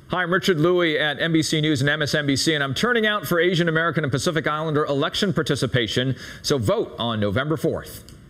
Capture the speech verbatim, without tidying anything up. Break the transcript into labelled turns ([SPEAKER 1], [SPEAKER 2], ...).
[SPEAKER 1] Hi, I'm Richard Louie at N B C News and M S N B C, and I'm turning out for Asian American and Pacific Islander election participation, so vote on November fourth.